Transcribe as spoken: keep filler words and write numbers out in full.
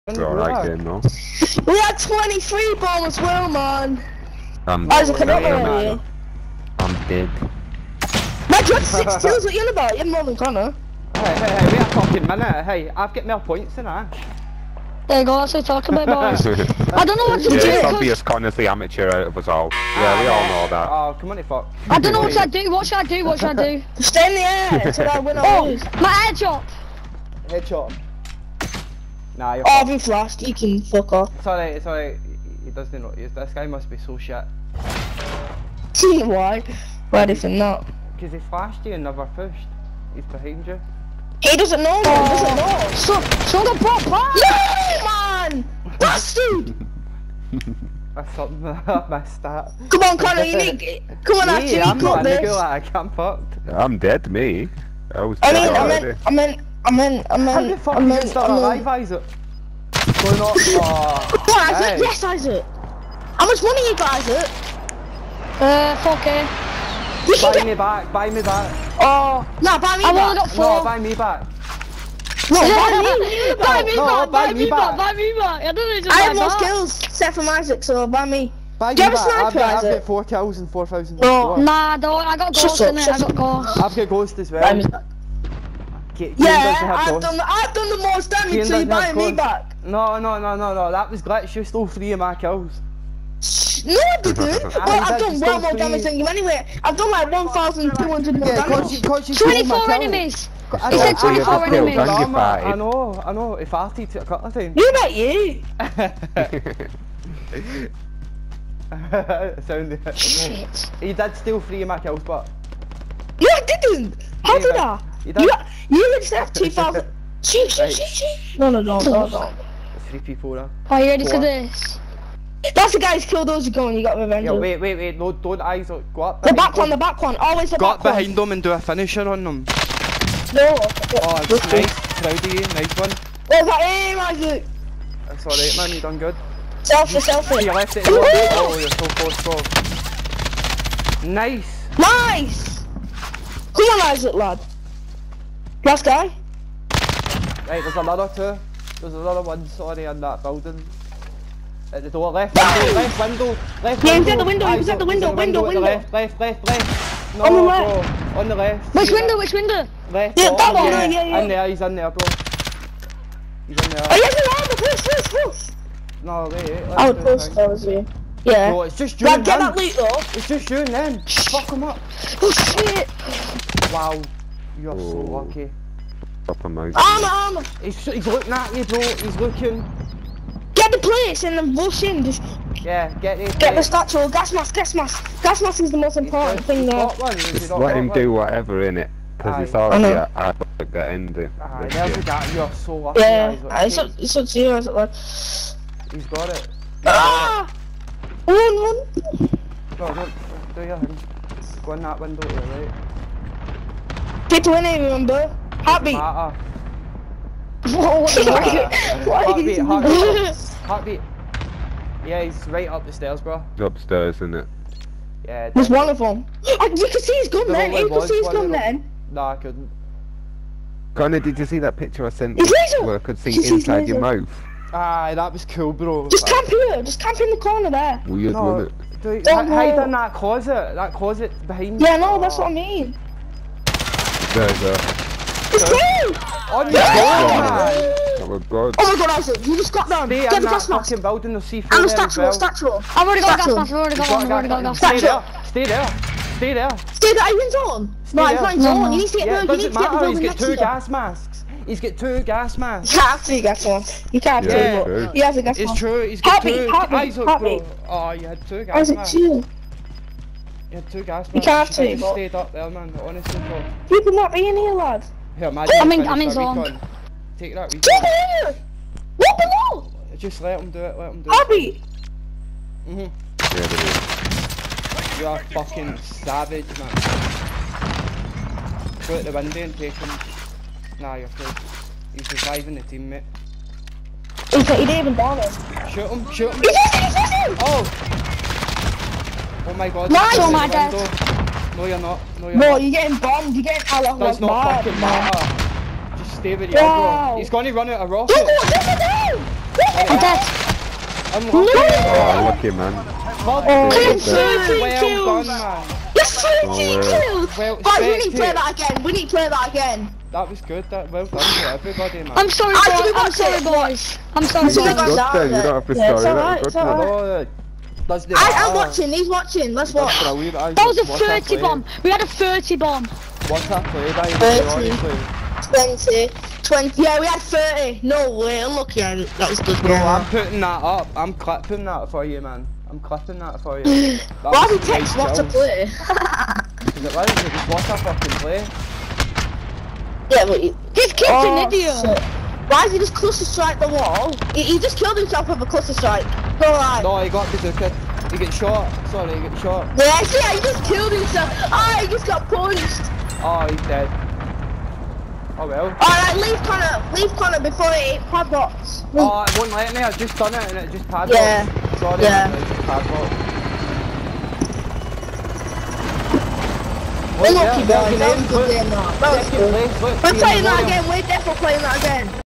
Alright game though. We had twenty-three balls as well, man. I'm I was a dead. Connor. I'm dead. Man, you had six kills, what you on about? You're more than Connor. Hey, hey, hey, wait a fucking minute. Hey, I've got more points than Ash. There you go, that's what I'm talking about, boys. I don't know what to do. Yeah, it's cause... obvious Connor's the amateur out of us all. Yeah, we all know that. Oh, come on, you fuck. I don't know what should I do, what should I do, what should I do? Stay in the air until I win or Oh, lose. my headshot! Headshot. Nah, you're Oh, I've fucked. been flashed, you can fuck off. It's alright, it's alright. He doesn't know. This guy must be so shit. See why? Why do you think that? Because he flashed you and never pushed. He's behind you. He doesn't know, man, he doesn't know. So, someone got brought back! No, man! Bastard! That's something that I missed that. Come on, Connor, you need... Come on, actually, yeah, I'm you got not in the this. gulag, I'm fucked. I'm dead, me. I was I dead mean, I already. meant, I meant, I meant, I How the meant, fuck I are you meant, gonna start I a meant... live, Isaac? Going on. Oh, What, Isaac? hey. Yes, Isaac. How much money you got, Isaac? Uh, fuck it. You can Buy get... me back, buy me back. Oh, no, buy me I've back. only got No, four. buy me back. No, buy me. Buy me No, back, buy buy me me back. back, buy me back. I don't know just I buy have more back. skills, except from Isaac, so buy me. Buy Do me you have a back. I've sniper, got, I've Isaac? got four kills and four thousand. No. Nah, I don't, I got Shut ghosts up, in it, shut I got up. ghosts. I've got ghost as well. Buy me. Ke- Keane Yeah, doesn't have I've ghost. done, the, I've done the most damage, Keane so you doesn't buy have me ghost. back. No, no, no, no, no. That was glitch. You stole three of my kills. No, I didn't. Well, I I've did, done you well stole more three. damage than you anyway. I've done like one thousand two hundred more Yeah, cause damage. you, cause you stole my twenty-four kills. enemies. I He know, said I- twenty-four I- enemies. Don't you I fight. I know, I know. He farted a couple of times. You bet you. Sound it. Shit. He did steal three of my kills, but No, I didn't. How Yeah, did you I? did. You, you literally have two thousand. Shee, shee, Right. shee, shee. No, no, no, no, no. three people now. Are you ready for Four. this? That's the guy who's killed those ago and you got revenge. Yeah, of. wait, wait, wait. No, don't eyes. Go up. The behind back them. one, the back one. Always the Go up back one. behind them and do a finisher on them. No. Oh, it's nice. Proud of you. Nice one. Where's that aim, Isaac? That's alright, man. You done good. Selfie, To selfie. your left it. Oh, you're so close, bro. Nice. Nice! Come on, Isaac, lad. Last guy? Right, there's another two. There's another one, sorry, in that building. At the door, left window, left window, left Yeah, window. he's at the window, he was at the Isaac, he's window, window, at the window. Left, left, left, left. No, On the bro. left. On the left. Which See window, that? which window? Left. Yeah, oh, that one, yeah. yeah, yeah. In there, he's in there, bro. He's in there. Oh, yes, around the first, first, first. No, wait, wait. I would let's do post thing. those, yeah. Yeah. No, it's just you Lad, and get him. that loot, though. It's just you and them. Fuck him up. Oh shit! Wow. You're so Oh. lucky. Proper mouse. Armor, armor. He's, he's looking at you, bro. He's looking. Get the place and then rush in. Just Yeah, get it. get the statue. Gas mask, gas mask. Gas mask is the most important thing there. Just let him do whatever in it. Because it's Aye. already I a know. hard to get into. Aye, this there's shit. a guy. You're so lucky. Yeah, guys. it's up, it's up to you, Isaac, lad. He's got it. Ah! Run, run. No, don't do your thing. Go in that window to the right. Get to any, remember? Heartbeat. Matter. Whoa, what the fuck? Why are Heartbeat, you heartbeat. Heartbeat. Yeah, he's right up the stairs, bro. It's upstairs, isn't it? Yeah. There's definitely. one of them. Oh, you can see his gun There then. only You can was see his one gun of them. then. No, I couldn't. Connor, did you see that picture I sent He's you laser! where I could see He's- he's inside your laser. mouth? Aye, that was cool, bro. Just camp here. Just camp in the corner there. Will you No, run it? dude, Don't hi- hide go. in that closet. That closet behind. Yeah, no, that's Oh. what I mean. There's a... It's cool! On your door, man. Oh my god. Oh my god, Isaac, you just got down. Stay Get in the that gas mask. fucking building. There's C four And the there as statue, well. statue. I've already got Statue. gas mask, I've already got one, I've already got gas Stay mask. there. Stay there. Stay there. Stay there, he's in zone. No, he's not in No, zone. no. You need to get Yeah, the, it you need doesn't to get the matter. He's building got next to two you. gas masks. He's got two gas masks. You can't have two gas masks. You can't have Yeah, two, true. but he has a gas It's mask. true. He's got Heartbeat, two. heartbeat, Eyes up, heartbeat. bro. Oh, you had two gas Isaac, masks. chill. You had two gas masks. You can't have should have two, but- stayed up there, man. Honestly, bro. You could not be in here, lad. Here, imagine. I'm you in- I'm finish in that zone. recon. Take that recon. Jump in here! What below? Just let him do it. Let him do it. Heartbeat. Mhm. Yeah, there is. You are fucking savage, man. Go out the window and take him. Nah, you're cool. He's reviving the teammate. He's not, he didn't even bother. Shoot him, shoot him. He's missing, he's missing! Oh! Oh my god. Nice! he's Oh out my the God. window. No, you're not. No, you're Bro, not. you're getting bombed, you're getting Allah Does not Akbar, fucking man. matter. Just stay where you Wow. are, bro. He's gonna run out of rocket. Don't go, don't go down! I'm Oh, happy. lucky man. Well, Oh, well thirteen well kills. done, man. Yes, thirteen Oh, kills! Well, Guys, we need to play spectate. that again. We need to play that again. That was good. That well done to everybody, man. I'm sorry, Ah, boys. should we I'm watch sorry, it? boys. I'm sorry, Should we That's go boys. good down then, you there? don't have to Yeah, it's sorry, alright, that's it's good man. alright. Oh, that's the I, I'm watching, he's watching, let's watch. That's brilliant. I That was a watch that thirty play. bomb. We had a thirty bomb. Watch that play, by thirty. honestly. twenty, twenty, yeah, we had thirty. No way, look, yeah, that was good. Bro, Yeah. I'm putting that up. I'm clipping that for you, man. I'm clipping that for you. That Why was do you text nice what to kills. play? Is it right? Just watch that fucking play. Yeah, but you... This kid's Oh, an idiot. shit. Why did he just cluster strike the wall? He, he just killed himself with a cluster strike. Alright. No, he got bazooka. He get shot. Sorry, he get shot. Yeah, see, he just killed himself. Ah, he just got punched. Oh, he's dead. Oh well. Alright, leave Connor, leave Connor before it padlocks. Oh, it won't let me. I've just done it and it just padlocked. Yeah. Sorry, Yeah. it just padlocked. We're lucky, yeah, boys. yeah, That was a good look. game, that. That was Second good. place, look, We're see playing you that tomorrow. again. We're definitely playing that again.